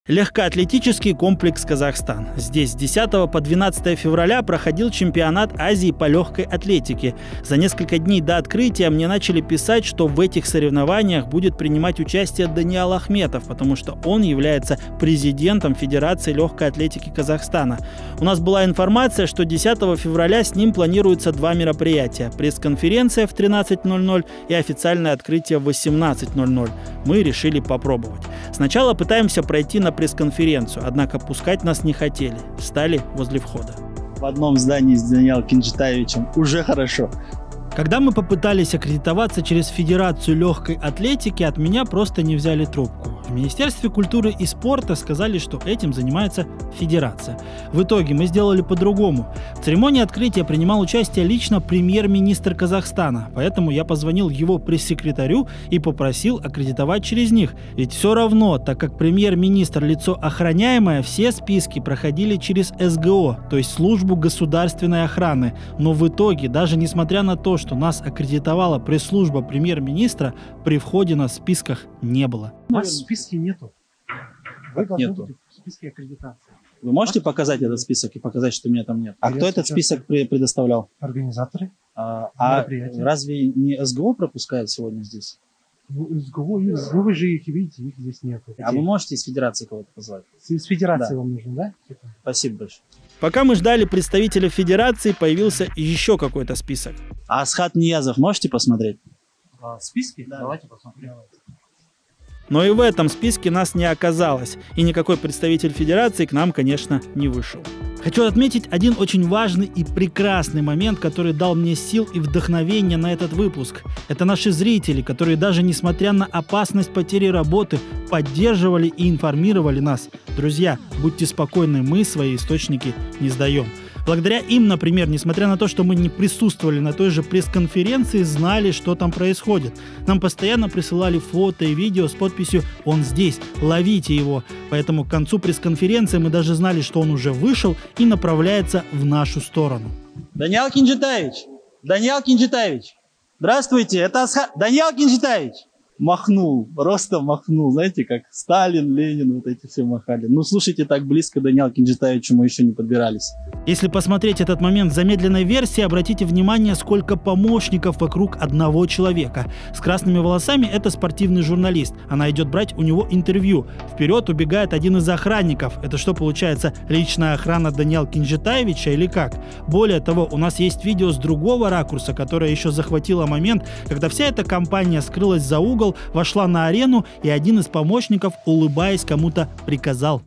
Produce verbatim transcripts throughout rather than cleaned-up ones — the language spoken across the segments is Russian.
Легкоатлетический комплекс «Казахстан». Здесь с десятого по двенадцатое февраля проходил чемпионат Азии по легкой атлетике. За несколько дней до открытия мне начали писать, что в этих соревнованиях будет принимать участие Даниал Ахметов, потому что он является президентом Федерации легкой атлетики Казахстана. У нас была информация, что десятого февраля с ним планируется два мероприятия – пресс-конференция в тринадцать ноль ноль и официальное открытие в восемнадцать ноль ноль. Мы решили попробовать. Сначала пытаемся пройти на пресс-конференцию, однако пускать нас не хотели. Встали возле входа. В одном здании с Даниалом Кенжетаевичем уже хорошо. Когда мы попытались аккредитоваться через Федерацию легкой атлетики, от меня просто не взяли трубку. В Министерстве культуры и спорта сказали, что этим занимается Федерация. В итоге мы сделали по-другому. В церемонии открытия принимал участие лично премьер-министр Казахстана, поэтому я позвонил его пресс-секретарю и попросил аккредитовать через них. Ведь все равно, так как премьер-министр лицо охраняемое, все списки проходили через эс гэ о, то есть службу государственной охраны. Но в итоге, даже несмотря на то, что нас аккредитовала пресс-служба премьер-министра, при входе нас в списках не было. У вас в списке нету. Вы должны Нету. быть в списке аккредитации. Вы можете показать этот список и показать, что меня там нет? А кто этот список пре- предоставлял? Организаторы. А, а Мероприятия. разве не эс гэ о пропускает сегодня здесь? Ну, эс гэ о, ну, вы же их видите, их здесь нету. А вы можете из Федерации кого-то позвать? Из Федерации Да. вам нужно, да? Спасибо большое. Пока мы ждали представителя Федерации, появился еще какой-то список. А Асхат Ниязов можете посмотреть? А, списки? Да. Давайте посмотрим. Но и в этом списке нас не оказалось, и никакой представитель Федерации к нам, конечно, не вышел. Хочу отметить один очень важный и прекрасный момент, который дал мне сил и вдохновение на этот выпуск. Это наши зрители, которые даже несмотря на опасность потери работы, поддерживали и информировали нас. Друзья, будьте спокойны, мы свои источники не сдаем. Благодаря им, например, несмотря на то, что мы не присутствовали на той же пресс-конференции, знали, что там происходит. Нам постоянно присылали фото и видео с подписью «Он здесь, ловите его». Поэтому к концу пресс-конференции мы даже знали, что он уже вышел и направляется в нашу сторону. Даниал Кенжетаевич! Даниал Кенжетаевич! Здравствуйте, это Асхат... Даниал Кенжетаевич! Махнул, просто махнул. Знаете, как Сталин, Ленин, вот эти все махали. Ну, слушайте, так близко к Даниалу Кенжетаевичу мы еще не подбирались. Если посмотреть этот момент в замедленной версии, обратите внимание, сколько помощников вокруг одного человека. С красными волосами это спортивный журналист. Она идет брать у него интервью. Вперед убегает один из охранников. Это что получается, личная охрана Даниала Кенжетаевича или как? Более того, у нас есть видео с другого ракурса, которое еще захватило момент, когда вся эта компания скрылась за угол, вошла на арену, и один из помощников, улыбаясь, кому-то приказал.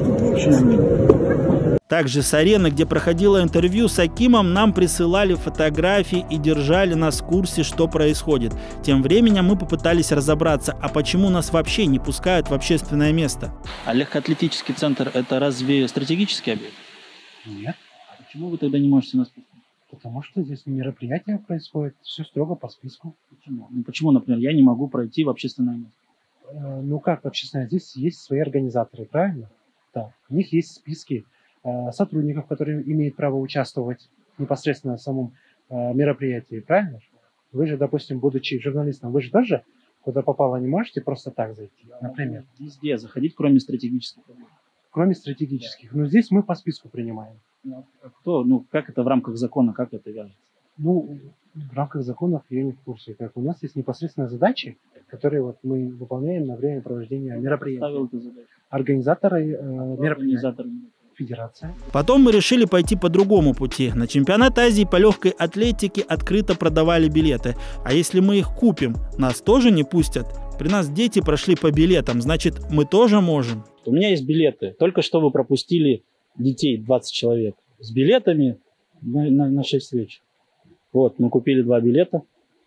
Также с арены, где проходило интервью с Акимом, нам присылали фотографии и держали нас в курсе, что происходит. Тем временем мы попытались разобраться, а почему нас вообще не пускают в общественное место. А легкоатлетический центр – это разве стратегический объект? Нет, А почему вы тогда не можете нас пустить? потому что здесь мероприятие происходит, все строго по списку. Почему? Ну, почему, например, я не могу пройти в общественное место? Э, Ну как общественное? Здесь есть свои организаторы, правильно? Да. У них есть списки э, сотрудников, которые имеют право участвовать непосредственно в самом э, мероприятии, правильно? Вы же, допустим, будучи журналистом, вы же тоже куда попало не можете просто так зайти, например. Везде заходить, кроме стратегических объектов. Кроме стратегических. Но здесь мы по списку принимаем. Ну, а кто, ну, как это в рамках закона, как это вяжется? Ну, в рамках законов я не в курсе. Как у нас есть непосредственно задачи, которые вот мы выполняем на время проведения мероприятий. Ставил эту задачу. Организаторы э, мероприятий. Организатор. Федерация. Потом мы решили пойти по другому пути. На чемпионат Азии по легкой атлетике открыто продавали билеты. А если мы их купим, нас тоже не пустят? При нас дети прошли по билетам, значит, мы тоже можем. У меня есть билеты. Только что вы пропустили детей, двадцать человек, с билетами на, на, на шесть вечера. Вот, мы купили два билета.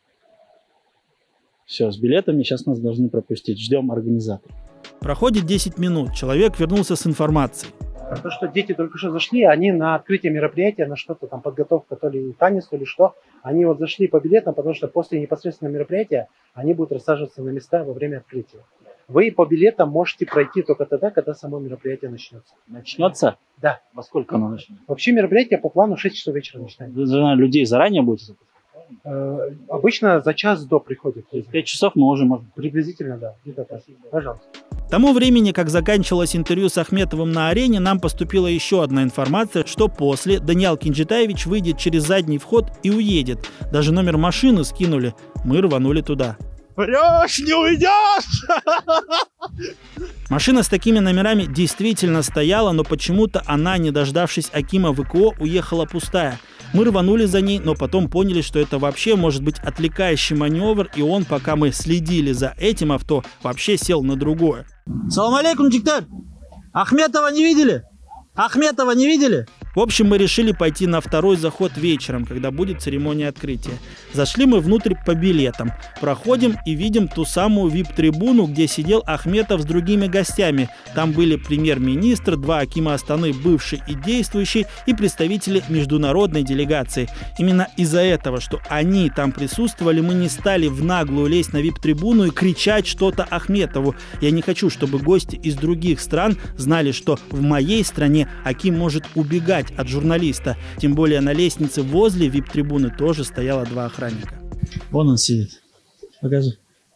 Все, с билетами сейчас нас должны пропустить. Ждем организатора. Проходит десять минут, человек вернулся с информацией. То, что дети только что зашли, они на открытие мероприятия, на что-то там, подготовка, то ли танец, то ли что, они вот зашли по билетам, потому что после непосредственного мероприятия они будут рассаживаться на места во время открытия. Вы по билетам можете пройти только тогда, когда само мероприятие начнется. Начнется? Да. Во сколько оно начнется? Вообще мероприятие по плану в шесть часов вечера начинается. Вы, наверное, людей заранее будете запускать? Э, обычно за час до приходит. Пять часов мы уже можем. Приблизительно, да. Пожалуйста. К тому времени, как заканчивалось интервью с Ахметовым на арене, нам поступила еще одна информация, что после Даниал Кенжетаевич выйдет через задний вход и уедет. Даже номер машины скинули. Мы рванули туда. Врешь, не уйдешь! Машина с такими номерами действительно стояла, но почему-то она, не дождавшись Акима ВКО, уехала пустая. Мы рванули за ней, но потом поняли, что это вообще может быть отвлекающий маневр, и он, пока мы следили за этим авто, вообще сел на другое. Салам алейкум, Чикталь! Ахметова не видели? Ахметова не видели? В общем, мы решили пойти на второй заход вечером, когда будет церемония открытия. Зашли мы внутрь по билетам. Проходим и видим ту самую вип-трибуну, где сидел Ахметов с другими гостями. Там были премьер-министр, два акима Астаны, бывший и действующий, и представители международной делегации. Именно из-за этого, что они там присутствовали, мы не стали в наглую лезть на вип-трибуну и кричать что-то Ахметову. Я не хочу, чтобы гости из других стран знали, что в моей стране аким может убегать от журналиста. Тем более на лестнице возле вип-трибуны тоже стояло два охранника. Вон он сидит. Покажи.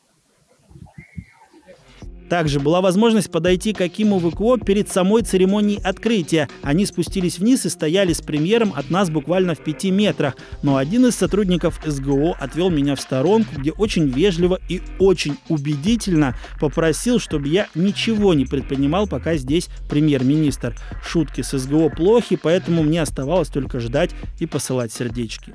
Также была возможность подойти к Акиму ВКО перед самой церемонией открытия. Они спустились вниз и стояли с премьером от нас буквально в пяти метрах. Но один из сотрудников СГО отвел меня в сторонку, где очень вежливо и очень убедительно попросил, чтобы я ничего не предпринимал, пока здесь премьер-министр. Шутки с СГО плохи, поэтому мне оставалось только ждать и посылать сердечки.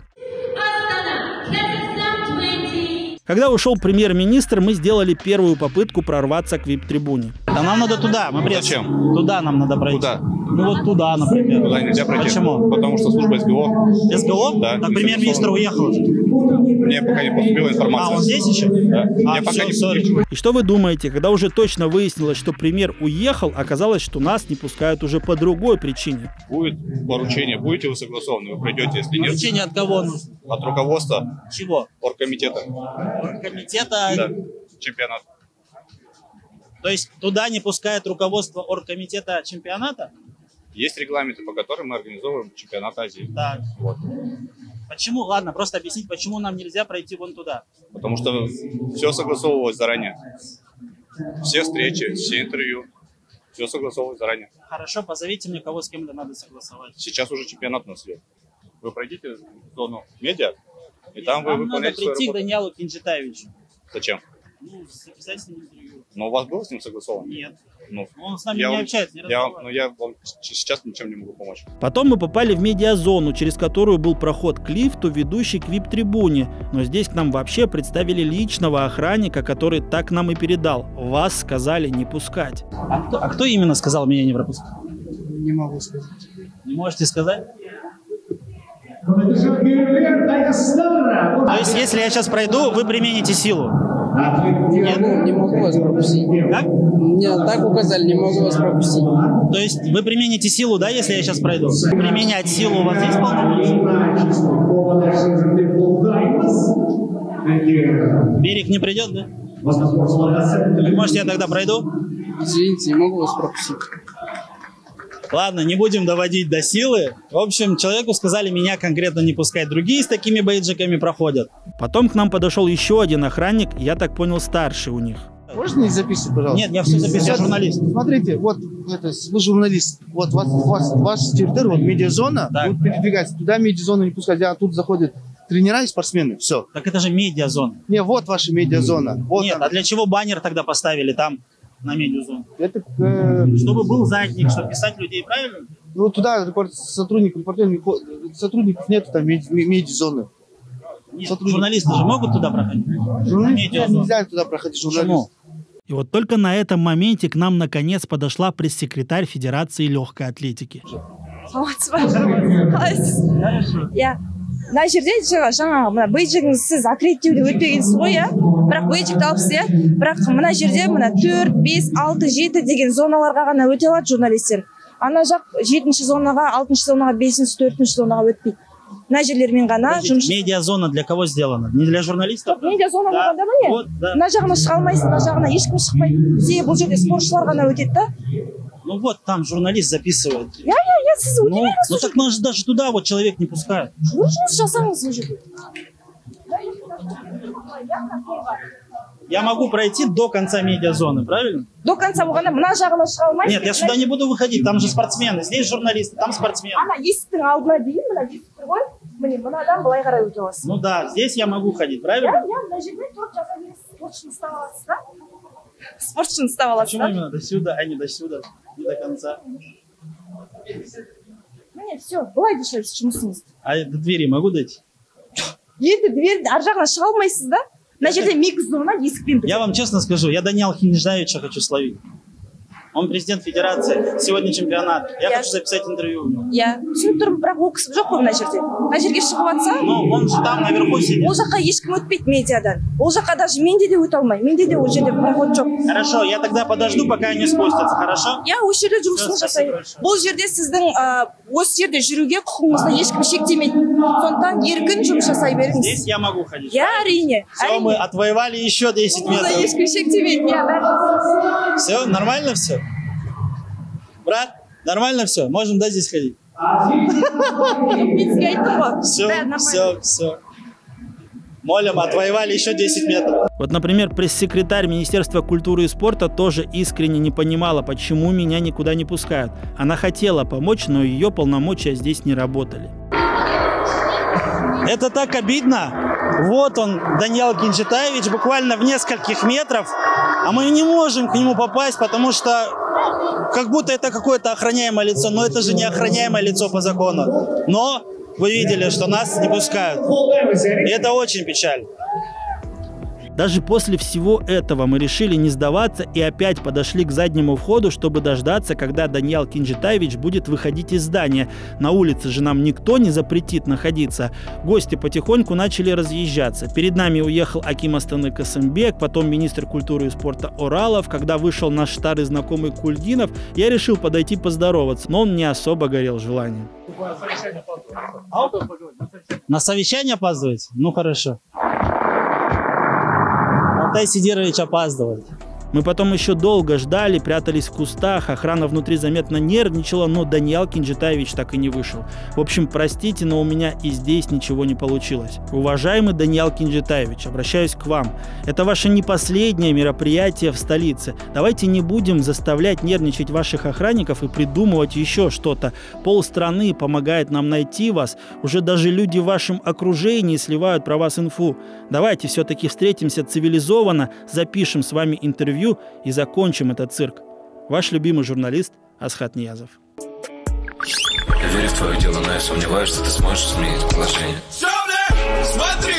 Когда ушел премьер-министр, мы сделали первую попытку прорваться к вип-трибуне. Да нам надо туда. Мы пред... Зачем? Туда нам надо пройти. Куда? Ну вот туда, например. Туда нельзя пройти. Почему? Потому что служба СГО. СГО? Да. Так премьер-министр уехал. Мне пока не поступила информация. А, он здесь еще? Да. А, Мне все, пока не sorry. И что вы думаете, когда уже точно выяснилось, что премьер уехал, оказалось, что нас не пускают уже по другой причине. Будет поручение, будете вы согласованы, вы пройдете, если нет. Поручение от кого нужно? От руководства. Чего? Оргкомитета. Оргкомитета? Да. Чемпионат. То есть туда не пускает руководство оргкомитета чемпионата? Есть регламенты, по которым мы организовываем чемпионат Азии. Так. Вот. Почему? Ладно, просто объяснить, почему нам нельзя пройти вон туда. Потому что все согласовывалось заранее. Все встречи, все интервью. Все согласовывалось заранее. Хорошо, позовите мне, кого с кем-то надо согласовать. Сейчас уже чемпионат у нас идет. Вы пройдите в зону медиа, и там Нам вы выполняете надо свою прийти к работу. Даниалу Кенжетаевичу. Зачем? Ну, записать с ним интервью. Но у вас было с ним согласовано? Нет. Ну, Он с нами я не вам- общается, не я, разговаривает. ну, я вам сейчас ничем не могу помочь. Потом мы попали в медиазону, через которую был проход к лифту, ведущий к вип-трибуне. Но здесь к нам вообще представили личного охранника, который так нам и передал. Вас сказали не пускать. А кто, а кто именно сказал меня не пропускать? Не могу сказать. Не можете сказать? То То есть, если я сейчас пройду, вы примените силу? Не могу, не могу вас пропустить. Как? Мне так указали, не могу вас пропустить. То есть, вы примените силу, да, если я сейчас пройду? Применять силу у вас есть полномочия? Берег не придет, да? Может, я тогда пройду? Извините, не могу вас пропустить. Ладно, не будем доводить до силы. В общем, человеку сказали меня конкретно не пускать. Другие с такими бейджиками проходят. Потом к нам подошел еще один охранник, я так понял, старший у них. Можно не записывать, пожалуйста? Нет, я все записываю, я журналист. Смотрите, вот это, вы журналист. Вот вас, вас, ваш территория, вот медиазона, Так. будет передвигаться. Туда медиазону не пускать, а тут заходят тренера и спортсмены. Все. Так это же медиазона. Не, вот ваша медиазона. Вот Нет, она. а для чего баннер тогда поставили там на медиазону? Это, э, Чтобы был задник, чтобы писать людей, правильно? ну, туда репорт, сотрудник, репортер, не ход- сотрудников нет там меди- медиазоны. Нет, Сотрудник. журналисты же могут туда проходить? Журналист, Медиазона. нельзя туда проходить, журналист. Почему? И вот только на этом моменте к нам наконец подошла пресс-секретарь Федерации легкой атлетики. иә мына жерде жаңа жаңағы мына бейджигіңізсіз аккредиттеуде өтпегенсіз ғой иә бірақ бейджикті алыпсыз иә бірақ мына жерде мына төрт бес алты жеті деген зоналарға ғана өте алады журналистер ана жақ жетінші зонаға алтыншы зонаға бесінші төртінші зонаға өтпейді мына жерлермен ғана жұмыс Медиазона для кого сделана? Не для журналистов? медиазона Да. болғанда міне Вот, да. мына жағына шыға алмайсың мына жағына ешкім шықпайды себебі бұл жерде спортшылар ғана өтеді да Ну вот, там журналист записывает. иә иә иә сіз Ну, өтемеңіз ну так нас же даже туда вот человек не пускает. жұмыс жасаңыз ол жерде Я могу пройти до конца медиазоны, правильно? До конца болғанда мына жағына шыға алмайсыз. Нет, я сюда не буду выходить, там же спортсмены, здесь журналисты, там спортсмены. Ана есіктің алдына дейін, мына есік тұр ғой, міне мынадан былай қарай өте аласыз. Ну да, здесь я могу ходить, правильно? Я, я мына жерде тұрып жаза бересіз, спортшыны ұстап аласыз да? Спортшыны ұстап аласыз Почему да? именно до сюда, а не до сюда, не до конца? Міне, все, былай дешевсіз жұмысыңызды. А до двери могу дойти? Енді дверді ар жағына шыға алмайсыз да? Мына жерде микрофон есікпен Я вам честно скажу, я Даниила Кинжитаевича хочу словить. Он президент федерации, сегодня чемпионат. Я Я- хочу записать интервью у него. иә түсініп тұрмын, бірақ ол кісі жоқ қой мына жерде. Мына жерге шығып жатса, Ну, он же там наверху сидит. ол жаққа ешкім өтпейді медиадан. Ол жаққа даже менде де өте алмаймын. Менде де ол жерде проход жоқ. Хорошо, я тогда подожду, пока они спустятся, хорошо? иә осы жерде жұмысын Спасибо жасаймын. большое. Бұл жерде сіздің ә, осы жерде жүруге құқығыңызды ешкім шектемейді. Сондықтан еркін жұмыс жасай беріңіз. Здесь я могу ходить. иә әрине. Все, мы отвоевали еще десять Мұнда метров. ешкім шектемейді. иә бәрі. Все, нормально все? Брат, нормально все? Можем, да, здесь ходить? Мен сізге айттым ғой. Все, Бәрі нормально. все, все. Молим, отвоевали еще десять метров. Вот, например, пресс-секретарь Министерства культуры и спорта тоже искренне не понимала, почему меня никуда не пускают. Она хотела помочь, но ее полномочия здесь не работали. Это так обидно. Вот он, Даниил Кинжитаевич, буквально в нескольких метров, а мы не можем к нему попасть, потому что как будто это какое-то охраняемое лицо, но это же не охраняемое лицо по закону. Но вы видели, что нас не пускают. И это очень печально. Даже после всего этого мы решили не сдаваться и опять подошли к заднему входу, чтобы дождаться, когда Даниил Кинжитаевич будет выходить из здания. На улице же нам никто не запретит находиться. Гости потихоньку начали разъезжаться. Перед нами уехал аким Астаны Касымбек, потом министр культуры и спорта Оралов. Когда вышел наш старый знакомый Кульдинов, я решил подойти поздороваться, но он не особо горел желанием. На совещание опаздываете? Ну хорошо. Алтай Сидирович опаздывает. Мы потом еще долго ждали, прятались в кустах, охрана внутри заметно нервничала, но Даниил Кинжитаевич так и не вышел. В общем, простите, но у меня и здесь ничего не получилось. Уважаемый Даниил Кинжитаевич, обращаюсь к вам. Это ваше не последнее мероприятие в столице. Давайте не будем заставлять нервничать ваших охранников и придумывать еще что-то. Полстраны помогает нам найти вас. Уже даже люди в вашем окружении сливают про вас инфу. Давайте все-таки встретимся цивилизованно, запишем с вами интервью и закончим этот цирк. Ваш любимый журналист Асхат Ниязов. Я верю в твое дело, но я сомневаюсь, что ты сможешь изменить положение. Смотри!